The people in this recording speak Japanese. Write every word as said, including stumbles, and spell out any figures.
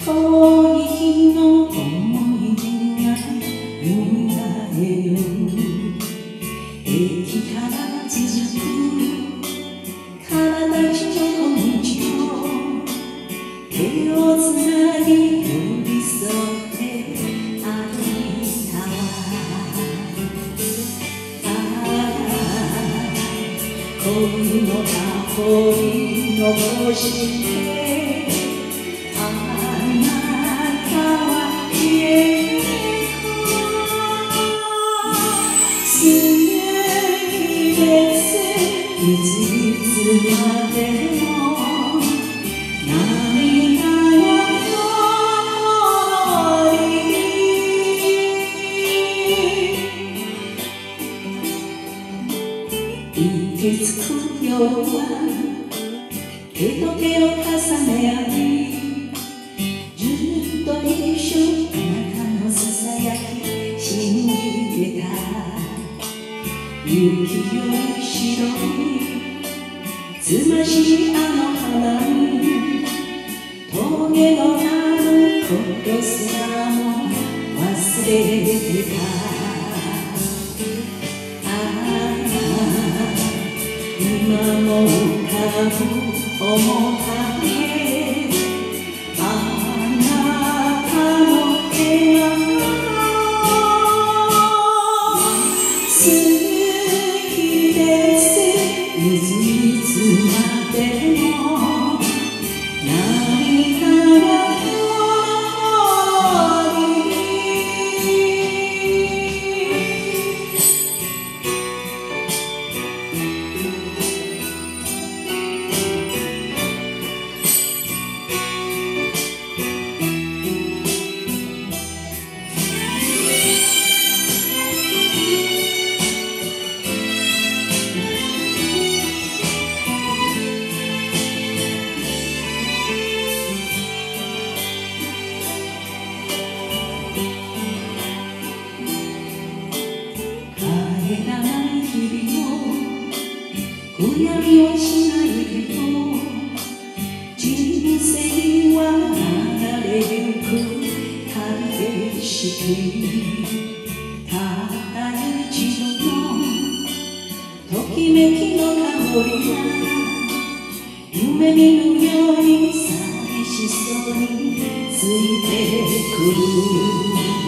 遠い日の思い出が蘇る駅から続く体一の道を手をつなぎ寄り添って歩いたわ。ああ恋の香り残してあなたは消えた。すべていついつまでも涙が残りいてつく夜は手と手を重ね合いずっと一緒あなたのささやき信じてた。雪より白いつましいあの花に棘のあることすらも忘れてた。ああ今も浮かぶ面影あなたの笑顔好きですいついつまでも涙が残り帰らない日々も悔やみはしないけど人生は流れゆく旅景色たった一度のときめきの香りが夢見るように寂しそうについてくる。